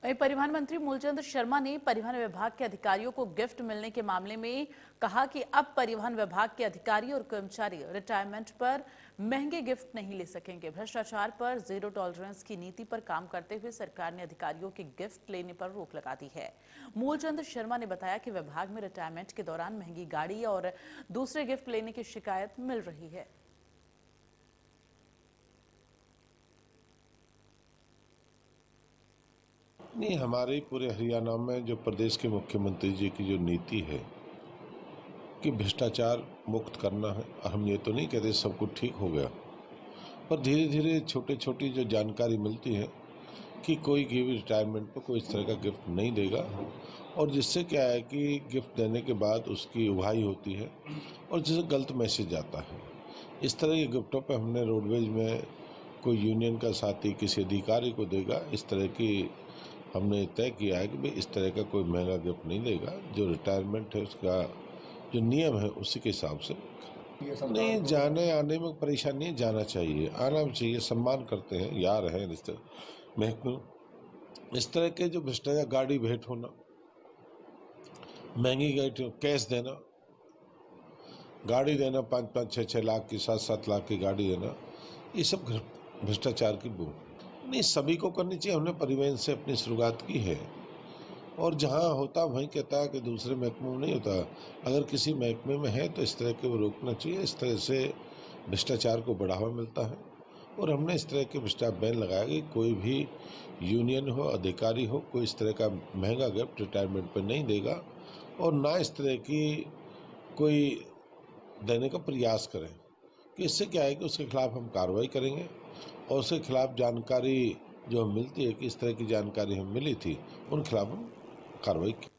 वहीं परिवहन मंत्री मूलचंद शर्मा ने परिवहन विभाग के अधिकारियों को गिफ्ट मिलने के मामले में कहा कि अब परिवहन विभाग के अधिकारी और कर्मचारी रिटायरमेंट पर महंगे गिफ्ट नहीं ले सकेंगे। भ्रष्टाचार पर जीरो टॉलरेंस की नीति पर काम करते हुए सरकार ने अधिकारियों के गिफ्ट लेने पर रोक लगा दी है। मूलचंद शर्मा ने बताया कि विभाग में रिटायरमेंट के दौरान महंगी गाड़ी और दूसरे गिफ्ट लेने की शिकायत मिल रही है। नहीं, हमारे पूरे हरियाणा में जो प्रदेश के मुख्यमंत्री जी की जो नीति है कि भ्रष्टाचार मुक्त करना है, और हम ये तो नहीं कहते सब कुछ ठीक हो गया, पर धीरे धीरे छोटी छोटी जो जानकारी मिलती है कि कोई भी रिटायरमेंट पर कोई इस तरह का गिफ्ट नहीं देगा, और जिससे क्या है कि गिफ्ट देने के बाद उसकी उभाई होती है और जिससे गलत मैसेज आता है। इस तरह के गिफ्टों पे हमने रोडवेज में कोई यूनियन का साथी किसी अधिकारी को देगा, इस तरह की हमने तय किया है कि भाई इस तरह का कोई महंगा गिफ्ट नहीं देगा। जो रिटायरमेंट है उसका जो नियम है उसी के हिसाब से नहीं, जाने आने में परेशानी नहीं, जाना चाहिए, आना भी चाहिए, सम्मान करते हैं, यार हैं रिश्ते महकमे। इस तरह के जो भ्रष्टाचार, गाड़ी भेंट होना, महंगी गाड़ी कैश देना, गाड़ी देना 5-5, 6-6 लाख की, 7-7 लाख की गाड़ी देना, ये सब भ्रष्टाचार की बूम नहीं, सभी को करनी चाहिए। हमने परिवहन से अपनी शुरुआत की है और जहाँ होता वहीं कहता है कि दूसरे महकमे में नहीं होता। अगर किसी महकमे में है तो इस तरह के वो रोकना चाहिए। इस तरह से भ्रष्टाचार को बढ़ावा मिलता है और हमने इस तरह के भ्रष्टाचार बैन लगाया कि कोई भी यूनियन हो, अधिकारी हो, कोई इस तरह का महंगा गिफ्ट रिटायरमेंट पर नहीं देगा और ना इस तरह की कोई देने का प्रयास करें। कि इससे क्या है कि उसके खिलाफ हम कार्रवाई करेंगे और उसके खिलाफ जानकारी जो मिलती है कि इस तरह की जानकारी हमें मिली थी, उन खिलाफ हम कार्रवाई